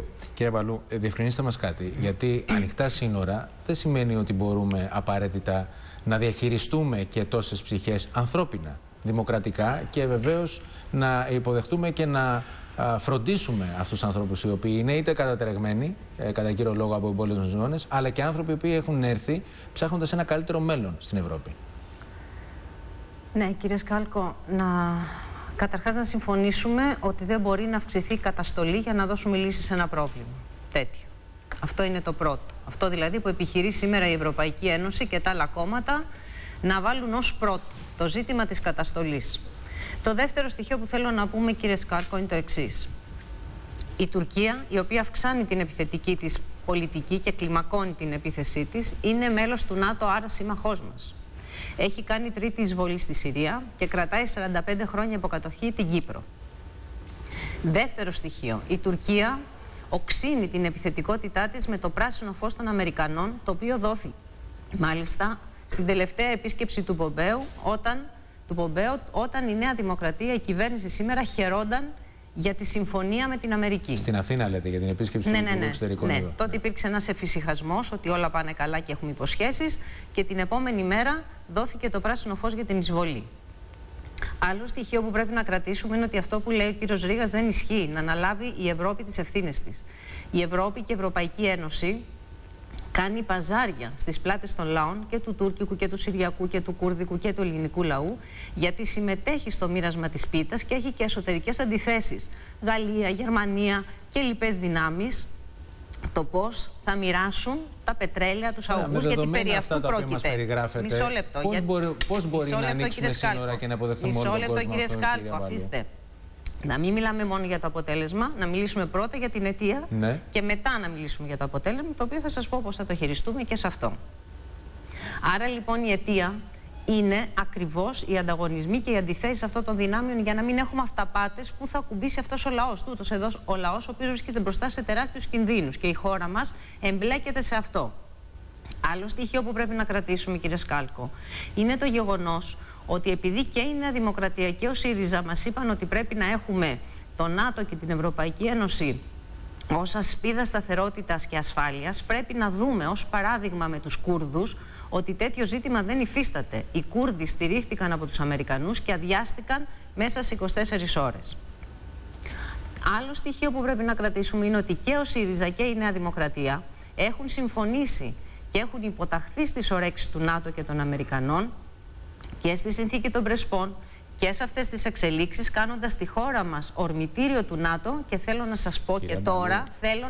Κύριε Βαλού, διευκρινίστε μας κάτι. Γιατί ανοιχτά σύνορα δεν σημαίνει ότι μπορούμε απαραίτητα να διαχειριστούμε και τόσες ψυχές ανθρώπινα, δημοκρατικά και βεβαίως να υποδεχτούμε και να φροντίσουμε αυτούς τους ανθρώπους οι οποίοι είναι είτε κατατρεγμένοι, κατά κύριο λόγο από εμπόλεμες ζώνες, αλλά και άνθρωποι οι οποίοι έχουν έρθει ψάχνοντας ένα καλύτερο μέλλον στην Ευρώπη. Ναι, κύριε Σκάλκο, καταρχάς να συμφωνήσουμε ότι δεν μπορεί να αυξηθεί η καταστολή για να δώσουμε λύση σε ένα πρόβλημα τέτοιο. Αυτό είναι το πρώτο. Αυτό δηλαδή που επιχειρεί σήμερα η Ευρωπαϊκή Ένωση και τα άλλα κόμματα να βάλουν ως πρώτο το ζήτημα της καταστολής. Το δεύτερο στοιχείο που θέλω να πούμε, κύριε Σκάλκο, είναι το εξής. Η Τουρκία, η οποία αυξάνει την επιθετική της πολιτική και κλιμακώνει την επίθεσή της, είναι μέλος του ΝΑΤΟ, άρα σύμμαχός μας. Έχει κάνει τρίτη εισβολή στη Συρία και κρατάει 45 χρόνια υποκατοχή την Κύπρο. Δεύτερο στοιχείο, η Τουρκία οξύνει την επιθετικότητά της με το πράσινο φως των Αμερικανών, το οποίο δόθη μάλιστα στην τελευταία επίσκεψη του Πομπέου, όταν η Νέα Δημοκρατία, η κυβέρνηση σήμερα, χαιρόταν για τη συμφωνία με την Αμερική. Στην Αθήνα λέτε για την επίσκεψη του Υπουργού Εξωτερικών. Ναι, τότε υπήρξε ένας εφησυχασμός ότι όλα πάνε καλά και έχουμε υποσχέσεις και την επόμενη μέρα δόθηκε το πράσινο φως για την εισβολή. Άλλο στοιχείο που πρέπει να κρατήσουμε είναι ότι αυτό που λέει ο κύριος Ρήγας δεν ισχύει, να αναλάβει η Ευρώπη τις ευθύνες της. Η Ευρώπη και η Ευρωπαϊκή Ένωση κάνει παζάρια στις πλάτες των λαών και του τουρκικού και του συριακού και του κουρδικού και του ελληνικού λαού, γιατί συμμετέχει στο μοίρασμα της πίτας και έχει και εσωτερικές αντιθέσεις. Γαλλία, Γερμανία και λοιπές δυνάμεις, το πώς θα μοιράσουν τα πετρέλαια, τους αγωγούς, γιατί περί αυτού πρόκειται. Μισό λεπτό. Πώς μπορεί να ανοίξουμε σύνορα και να αποδεχτούμε όλο τον κόσμο? Μισό λεπτό, κύριε Σκάλκο, αφήστε. Να μην μιλάμε μόνο για το αποτέλεσμα, να μιλήσουμε πρώτα για την αιτία και μετά να μιλήσουμε για το αποτέλεσμα, το οποίο θα σας πω πώς θα το χειριστούμε και σε αυτό. Άρα λοιπόν η αιτία είναι ακριβώς οι ανταγωνισμοί και οι αντιθέσεις αυτών των δυνάμεων για να μην έχουμε αυταπάτες που θα ακουμπήσει αυτός ο λαός. Τούτος εδώ ο λαός ο οποίος βρίσκεται μπροστά σε τεράστιους κινδύνους και η χώρα μας εμπλέκεται σε αυτό. Άλλο στοιχείο που πρέπει να κρατήσουμε, κύριε Σκάλκο, είναι το γεγονός ότι επειδή και η Νέα Δημοκρατία και ο ΣΥΡΙΖΑ μας είπαν ότι πρέπει να έχουμε το ΝΑΤΟ και την Ευρωπαϊκή Ένωση ως ασπίδα σταθερότητας και ασφάλειας, πρέπει να δούμε ως παράδειγμα με τους Κούρδους ότι τέτοιο ζήτημα δεν υφίσταται. Οι Κούρδοι στηρίχτηκαν από τους Αμερικανούς και αδειάστηκαν μέσα σε 24 ώρες. Άλλο στοιχείο που πρέπει να κρατήσουμε είναι ότι και ο ΣΥΡΙΖΑ και η Νέα Δημοκρατία έχουν συμφωνήσει και έχουν υποταχθεί στις ορέξεις του ΝΑΤΟ και των Αμερικανών και στη συνθήκη των Πρεσπών και σε αυτές τις εξελίξεις, κάνοντας τη χώρα μας ορμητήριο του ΝΑΤΟ. Και θέλω να σας πω και τώρα,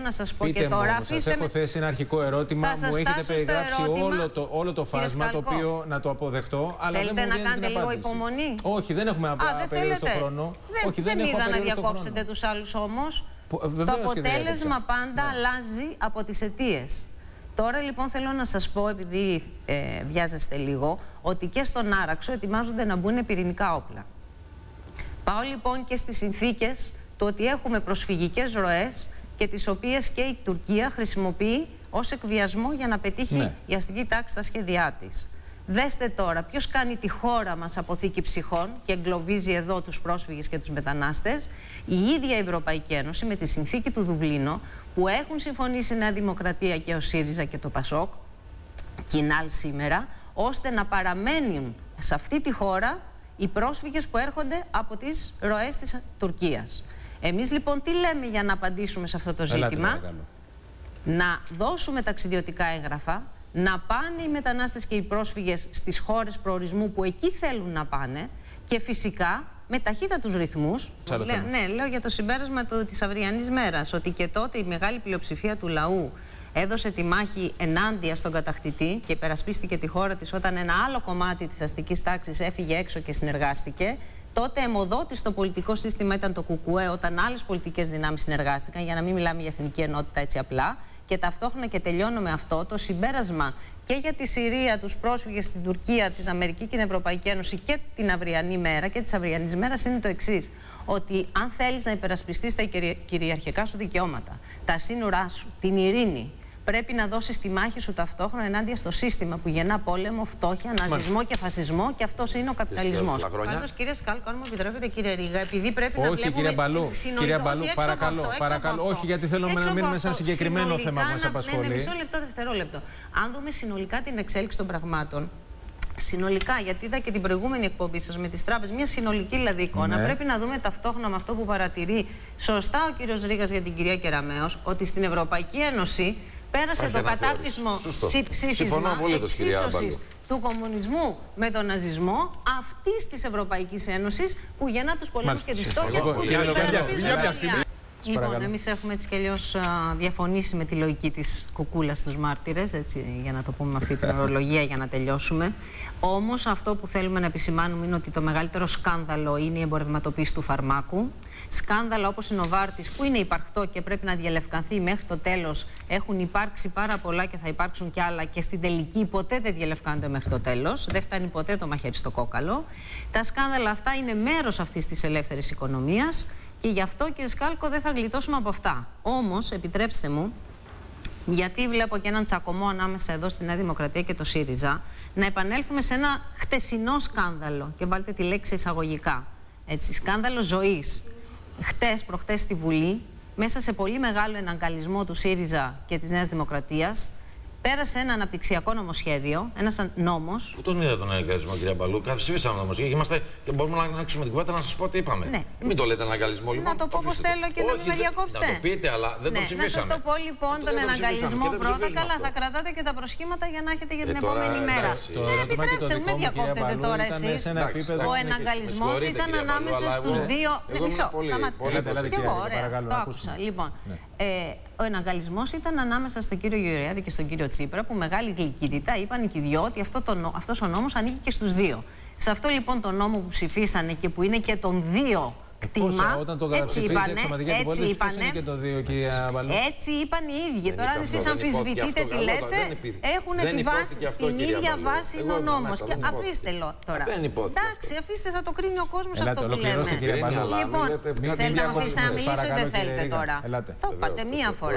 σας έχω θέσει ένα αρχικό ερώτημα, μου έχετε περιγράψει όλο το φάσμα, το οποίο να το αποδεχτώ, αλλά θέλετε δεν μου να κάνετε την λίγο απάντηση. υπομονή? Όχι, δεν έχουμε απεριόριστο χρόνο. Δεν είδα να διακόψετε τους άλλους όμως. Το αποτέλεσμα πάντα αλλάζει από τις αιτίες. Τώρα λοιπόν θέλω να σας πω, επειδή βιάζεστε λίγο, ότι και στον Άραξο ετοιμάζονται να μπουν πυρηνικά όπλα. Πάω λοιπόν και στις συνθήκες του ότι έχουμε προσφυγικές ροές και τις οποίες και η Τουρκία χρησιμοποιεί ως εκβιασμό για να πετύχει η αστική τάξη στα σχέδιά της. Δέστε τώρα ποιος κάνει τη χώρα μας αποθήκη ψυχών και εγκλωβίζει εδώ τους πρόσφυγες και τους μετανάστες. Η ίδια η Ευρωπαϊκή Ένωση με τη συνθήκη του Δουβλίνο, που έχουν συμφωνήσει η Νέα Δημοκρατία και ο ΣΥΡΙΖΑ και το ΠΑΣΟΚ, κοινάλ σήμερα, ώστε να παραμένουν σε αυτή τη χώρα οι πρόσφυγες που έρχονται από τις ροές της Τουρκίας. Εμείς λοιπόν τι λέμε για να απαντήσουμε σε αυτό το ζήτημα? Να δώσουμε ταξιδιωτικά έγγραφα, να πάνε οι μετανάστες και οι πρόσφυγες στις χώρες προορισμού που εκεί θέλουν να πάνε και φυσικά με ταχύτατους ρυθμούς. Λέω για το συμπέρασμα της αυριανής μέρας, ότι και τότε η μεγάλη πλειοψηφία του λαού έδωσε τη μάχη ενάντια στον κατακτητή και υπερασπίστηκε τη χώρα της όταν ένα άλλο κομμάτι της αστικής τάξης έφυγε έξω και συνεργάστηκε. Τότε αιμοδότη στο πολιτικό σύστημα ήταν το ΚΚΕ, όταν άλλες πολιτικές δυνάμεις συνεργάστηκαν, για να μην μιλάμε για εθνική ενότητα έτσι απλά. Και ταυτόχρονα, και τελειώνω με αυτό, το συμπέρασμα και για τη Συρία, τους πρόσφυγες στην Τουρκία, της Αμερική και την Ευρωπαϊκή Ένωση και την αυριανή μέρα και της αυριανής μέρας είναι το εξής. Ότι αν θέλεις να υπερασπιστείς τα κυριαρχικά σου δικαιώματα, τα σύνορά σου, την ειρήνη, πρέπει να δώσεις τη μάχη σου ταυτόχρονα ενάντια στο σύστημα που γεννά πόλεμο, φτώχεια, ναζισμό και φασισμό, και αυτός είναι ο καπιταλισμός. Πάντως, κύριε Σκάλκο, αν μου επιτρέπετε, κύριε Ρήγα, επειδή πρέπει να βλέπουμε. Κυρία Μπαλού, παρακαλώ. Όχι, γιατί θέλουμε να μείνουμε σε ένα συγκεκριμένο θέμα που μας απασχολεί. Μισό λεπτό, δευτερόλεπτο. Αν δούμε συνολικά την εξέλιξη των πραγμάτων. Συνολικά, γιατί είδα και την προηγούμενη εκπομπή σας με τις τράπεζες, μια συνολική δηλαδή εικόνα, πρέπει να δούμε ταυτόχρονα με αυτό που παρατηρεί σωστά ο κύριος Ρήγας για την κυρία Κεραμέως, ότι στην Ευρωπαϊκή Ένωση πέρασε το κατάρτισμα ψήφισμα εξίσωσης του κομμουνισμού με τον ναζισμό αυτής της Ευρωπαϊκής Ένωσης που γεννά τους πολέμους και τις φτώχειες που Λοιπόν, εμείς έχουμε έτσι κι αλλιώς διαφωνήσει με τη λογική της κουκούλας στους μάρτυρες, έτσι, για να το πούμε με αυτή την ορολογία για να τελειώσουμε. Όμως αυτό που θέλουμε να επισημάνουμε είναι ότι το μεγαλύτερο σκάνδαλο είναι η εμπορευματοποίηση του φαρμάκου. Σκάνδαλα όπως η Νοβάρτης, που είναι υπαρκτό και πρέπει να διαλευκανθεί μέχρι το τέλος, έχουν υπάρξει πάρα πολλά και θα υπάρξουν κι άλλα, και στην τελική ποτέ δεν διαλευκάνονται μέχρι το τέλος. Δεν φτάνει ποτέ το μαχαίρι στο κόκαλο. Τα σκάνδαλα αυτά είναι μέρος αυτής της ελεύθερης οικονομίας. Και γι' αυτό, κύριε Σκάλκο, δεν θα γλιτώσουμε από αυτά. Όμως, επιτρέψτε μου, γιατί βλέπω και έναν τσακωμό ανάμεσα εδώ στη Νέα Δημοκρατία και το ΣΥΡΙΖΑ, να επανέλθουμε σε ένα χτεσινό σκάνδαλο. Και βάλτε τη λέξη εισαγωγικά. Έτσι, σκάνδαλο ζωής. Προχτές στη Βουλή, μέσα σε πολύ μεγάλο εναγκαλισμό του ΣΥΡΙΖΑ και της Νέας Δημοκρατίας, πέρασε ένα αναπτυξιακό νομοσχέδιο, ένας νόμος. Πού τον είδα τον αναγκαλισμό, κυρία Μπαλού? Ψηφίσαμε νομοσχέδιο και μπορούμε να ανοίξουμε την κουβέντα να σας πω τι είπαμε. Ναι. Μην το λέτε αναγκαλισμό, λοιπόν. Να το πω πως θέλω και να με διακόψετε. Να το πείτε, αλλά δεν το ψηφίσαμε. Να σας το πω λοιπόν τον εναγκαλισμό πρώτα. Καλά, θα κρατάτε και τα προσχήματα για να έχετε για την επόμενη μέρα. Επιτρέψτε μου, με διακόπτετε τώρα εσείς. Ο εναγκαλισμός ήταν ανάμεσα στους δύο. Μισό, σταματήστε. Κι εγώ, ωραία, το άκουσα. Λοιπόν. Ο εναγκαλισμός ήταν ανάμεσα στον κύριο Γεωργιάδη και στον κύριο Τσίπρα, που μεγάλη γλυκύτητα είπαν και οι δυο ότι αυτός ο νόμος ανήκει και στους δύο. Σε αυτό λοιπόν το νόμο που ψηφίσανε και που είναι και των δύο κτήμα, όταν το καταψηφίζει η εξωματική αντιπολίτευση, ποιος είναι και το δύο, κυρία Μπαλού? Έτσι είπαν οι ίδιοι. Τώρα, αν εσείς αμφισβητείτε τι λέτε, έχουν τη βάση, στην ίδια βάση είναι ο νόμος. Και αφήστε τώρα. Εντάξει, αφήστε, θα το κρίνει ο κόσμος αυτό που λέμε. Λοιπόν, θέλετε να μου αφήσετε να μιλήσω ή δεν θέλετε τώρα? Το είπατε μία φορά.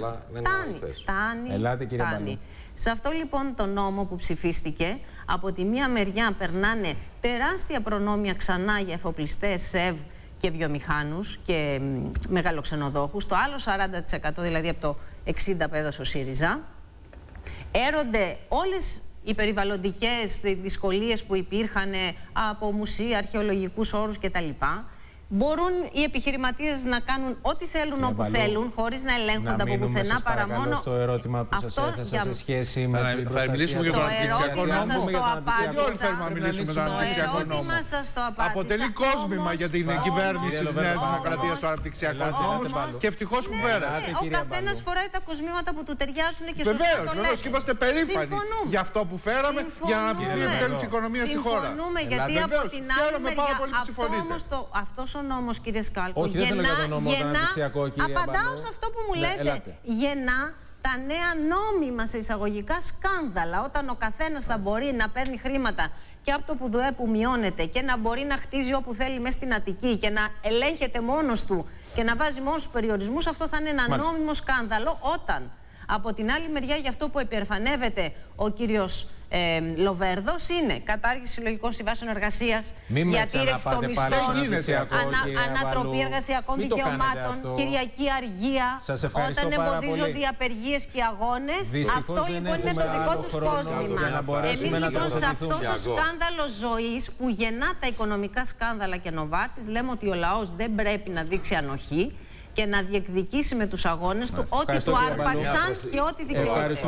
Φτάνει. Σε αυτό λοιπόν το νόμο που ψηφίστηκε, από τη μία μεριά περνάνε τεράστια προνόμια ξανά για εφοπλιστές, ΣΕΒ και βιομηχάνους και μεγαλοξενοδόχους, το άλλο 40% δηλαδή από το 60% που έδωσε ο ΣΥΡΙΖΑ. Έρονται όλες οι περιβαλλοντικές δυσκολίες που υπήρχαν από μουσεία, αρχαιολογικούς όρους κτλ. Μπορούν οι επιχειρηματίες να κάνουν ό,τι θέλουν όπου θέλουν, χωρίς να ελέγχονται από πουθενά, παρά μόνο. Στο ερώτημα που σας έθεσα σε σχέση με την προστασία. Θα μιλήσουμε για τον αναπτυξιακό νόμο. Όχι, θέλουμε να μιλήσουμε για τον αναπτυξιακό νόμο. Αποτελεί κόσμημα για την κυβέρνηση της Νέας Δημοκρατίας στο αναπτυξιακό νόμο και ευτυχώς που πέρασε. Ο καθένας φοράει τα κοσμήματα που του ταιριάζουν και σωστά το λέτε. Βεβαίως, και είμαστε περήφανοι για αυτό που φέραμε για να αναπτυχθεί επιτέλους η οικονομία στη χώρα. Συμφωνούμε, γιατί από την άλλη μεριά αυτός ο νόμος, κύριε Σκάλκο, απαντάω σε αυτό που μου λέτε. Γεννά τα νέα νόμιμα σε εισαγωγικά σκάνδαλα, όταν ο καθένας θα μπορεί να παίρνει χρήματα και από το ΠΟΔΟΕ που μειώνεται και να μπορεί να χτίζει όπου θέλει μέσα στην Αττική και να ελέγχεται μόνος του και να βάζει μόνος τους περιορισμούς. Αυτό θα είναι ένα νόμιμο σκάνδαλο, όταν από την άλλη μεριά, για αυτό που επερφανεύεται ο κύριος Λοβέρδος, είναι κατάργηση συλλογικών συμβάσεων εργασίας, διατήρηση των μισθών, ανατροπή εργασιακών δικαιωμάτων, κυριακή αργία, όταν εμποδίζονται οι απεργίες και οι αγώνες. Αυτό λοιπόν είναι το δικό τους κόσμημα. Εμείς λοιπόν σε αυτό το σκάνδαλο ζωής που γεννά τα οικονομικά σκάνδαλα και Νοβάρτης, λέμε ότι ο λαός δεν πρέπει να δείξει ανοχή και να διεκδικήσει με τους αγώνες του ό,τι του άρπαξαν και ό,τι δικαιώται.